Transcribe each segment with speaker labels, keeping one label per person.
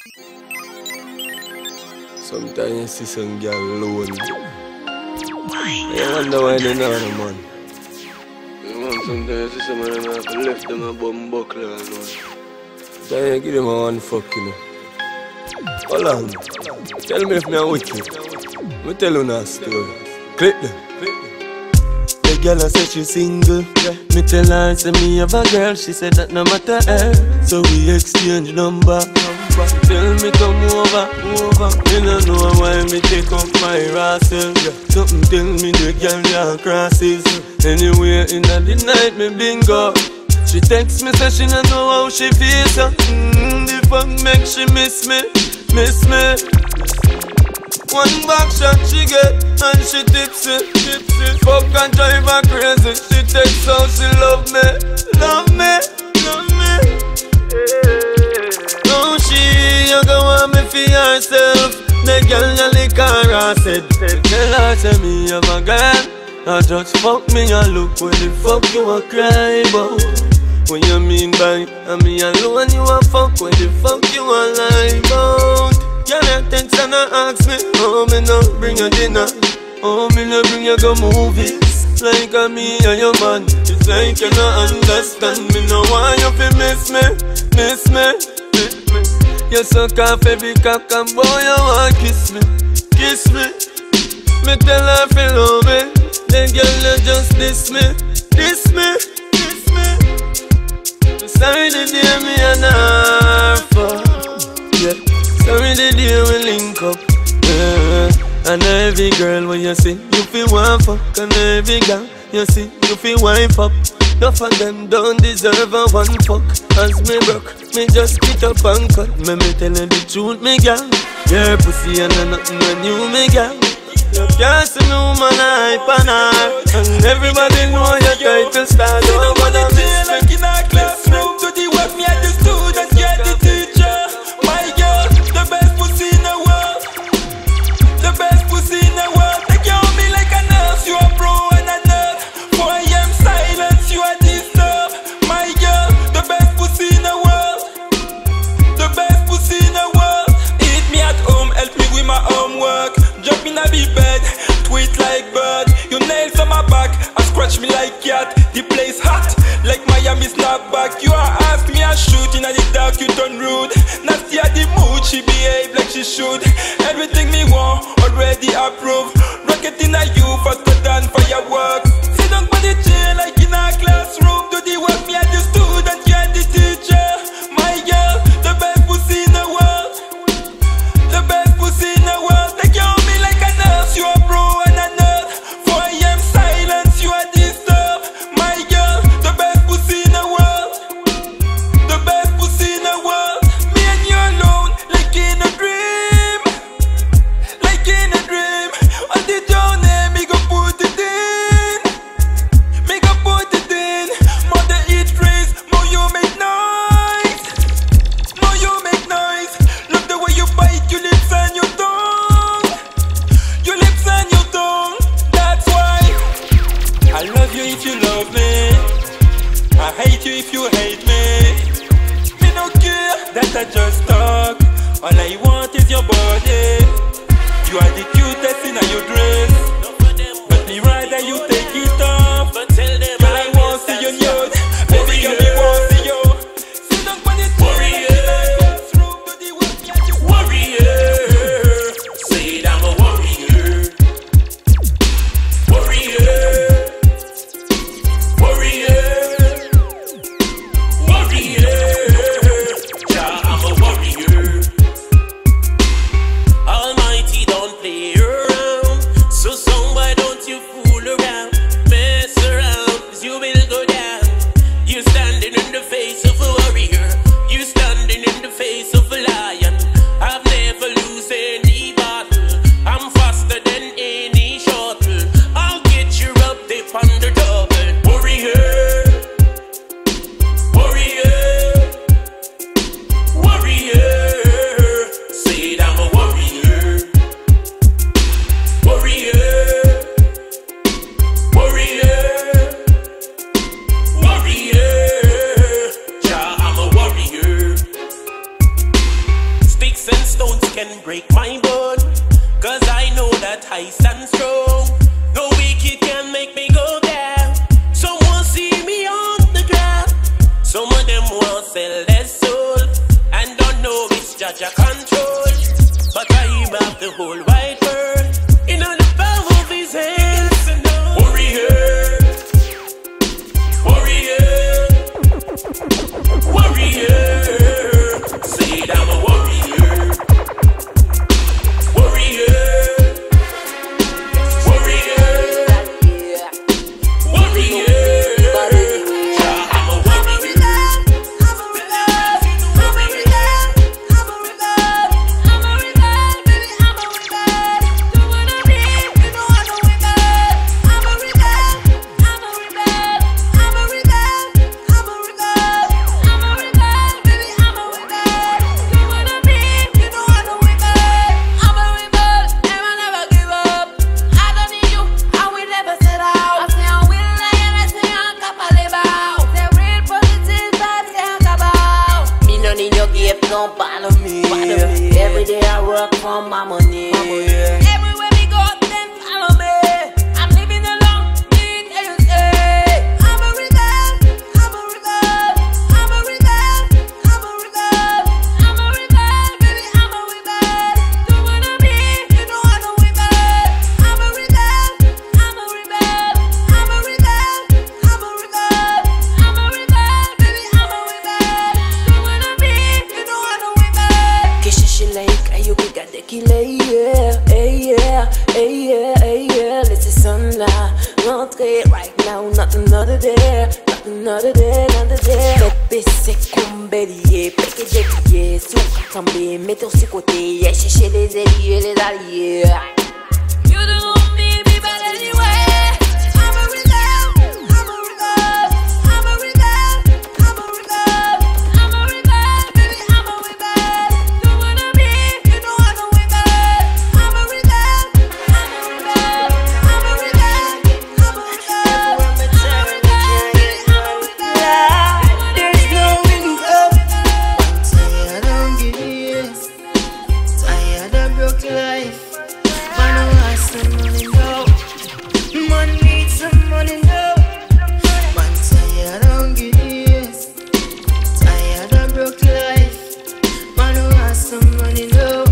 Speaker 1: Sometimes you see some girl alone. I wonder why they know the man. Sometimes you see some of them have left them a bum buckler alone. Then you give them a one fuck, you know. Hold on. Tell me if me a wicked. Let me tell you a story. Click them. The girl said she single. Me tell her, say me have a girl. She said that no matter her. So we exchange number. She tell me come over. You don't know why me take up my rascal. Something tell me the girl ya crosses. Anyway in the night me bingo. She texts me say she don't know how she feels. The fuck make she miss me. One back shot she get and she tipsy. Fuck and drive her crazy. She texts how she love me. No, she you go want me for herself. The girl ya lick her said. Tell her say me have a girl. I just fuck me and look what the fuck you a cry about. What you mean by me alone you a fuck? What the fuck you a lie about? Girl, you text and ask me, oh, me no bring you dinner. Oh, me no bring you go movies. Like me and your man. It's like you no understand me. No why you fi miss me. You suck off every cock and boy you want kiss me. Me tell her fi love me. The girl you just diss me. Sorry the day me and her fuck. Yeah. Sorry the day we link up. And every girl when you see you feel one fuck. And every girl you see you feel wipe up. Enough of them don't deserve a one fuck. As me broke, me just pick up and cut. Me tell you the truth, me girl. Your pussy and nothing when you me girl. You can't see no man hype on her. And everybody know you try to start over the miss like in a classroom. To the work me at the student, get the teacher. My girl, the best pussy in the world. The best pussy in the world. Take care of me like a nurse. You a pro and a nurse. 4 AM silence, you a disturb. My girl, the best pussy in the world. The best pussy in the world. Eat me at home, help me with my homework. Jump in a big bed, tweet like bird. You nails on my back, and scratch me like cat. The place hot, like Miami snapback. You are ask me a shoot in the dark, you turn rude. Nasty at the mood, she behave like she should. Everything me want, already approved. Rocket in a you, faster than fireworks. Sit down for the chair like in a classroom. Do the work, me and the student, you and the teacher. My girl, the best pussy in the world. The best pussy in the world. Take care of me like a nurse, you a pro and a nurse. 4 AM silence, you a disturb. My girl, the best pussy in the world. The best pussy in the world. Me and you alone, like in a dream. Like in a dream. On the journey, me go put it in. Me go put it in. More the eat phrase, more you make noise. More you make noise. Love the way you bite your lips and your tongue. Your lips and your tongue. That's why I love you if you love me. I hate you if you hate me. Me no care that I just talk. All I want is your body. You are the cutest in your dress. But me rather you take it off. Girl, I want to see your nude. Baby girl, me want to see you. Sit down on the
Speaker 2: Warrior, say it, I'm a warrior. Yeah, I'm a warrior. Sticks and stones can break my bone, 'cause I know that I stand strong. No wicked can make me go down. Someone see me on the ground. Some of them won't sell their soul and don't know it's Jaja control. But I have the whole wide world in the palm of his hands. Warrior, warrior, warrior. Say it, I'm a warrior. Warrior, warrior, warrior.
Speaker 3: Don't bother me. Every day I work for my money. Everywhere we go, them follow me. I'm living alone, need you say. I'm a rebel, I'm a rebel, I'm a rebel, I'm a rebel, I'm a rebel, baby, I'm a rebel. Don't wanna be, you know I'm a rebel. I'm a rebel, I'm a rebel, I'm a rebel, I'm a rebel, I'm a rebel, baby, I'm a rebel. Don't wanna be, you know I'm a rebel. Kisha she like, you got the killer, yeah, yeah, yeah, yeah. Let's see sunlight, not great right now, not another day, not another day, another day. Pepe c'est comme bélier, pété dévié, sous tomber, mettons sur côté, yeah, chercher les alliés, les alliés. You don't want me, be bad anyway. I'm a rebel, I'm a rebel, I'm a rebel, I'm a rebel, I'm a rebel, baby, I'm a rebel. Don't wanna be, you know I'm a rebel. I'm a rebel, I'm a rebel, I'm a rebel, I'm a rebel, I'm a rebel, baby, I'm a rebel.
Speaker 4: There's no winning up. Tired of years, tired of broke life. Man, I want some money now. Man need some money now. Man tired of years, tired of broke life. Man, I want some money now.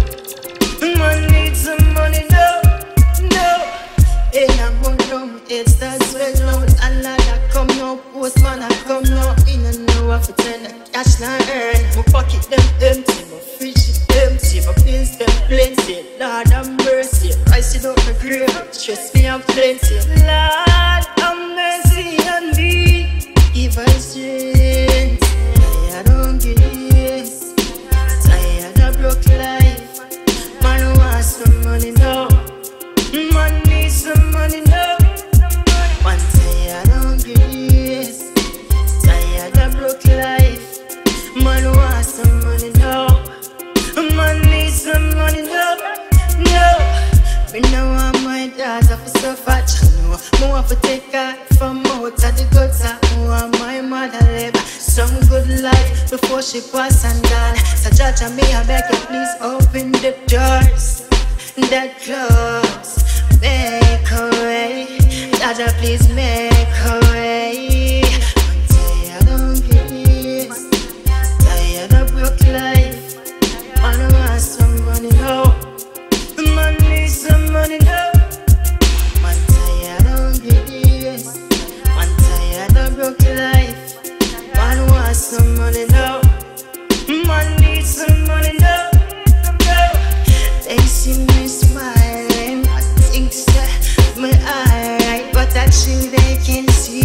Speaker 4: Man need some money now. No, hey, I'm on down. It's that sweat now. And like that come now, postman I come now. In and know what to tell them. Cash not earn. My pocket them empty, my fridge is empty, my bills them plenty. Lord have mercy, rice it up my grave. Stress me have plenty. Lord have mercy on me. Give us strength. Tired of years, tired of broke life. Man want some money now. Man need some money now. Man tired of years, tired of broke life. Man want some money now. Man need some money now. No, me know want my daughter for suffer. No, me want to take her from out of the gutter. Me want my mother live some good life before she pass and gone. So Jaja, me I beg you please open the doors that close. Make a way, Jaja, please make a way. I'm tired of years, tired of broke life. Man want some money now. Man need some money now. Man tired of years, man tired of broke life. Man want some money now. Man need some money now. They see me smiling, I think so, my eye, but actually they can see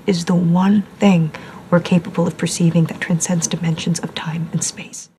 Speaker 5: is the one thing we're capable of perceiving that transcends dimensions of time and space.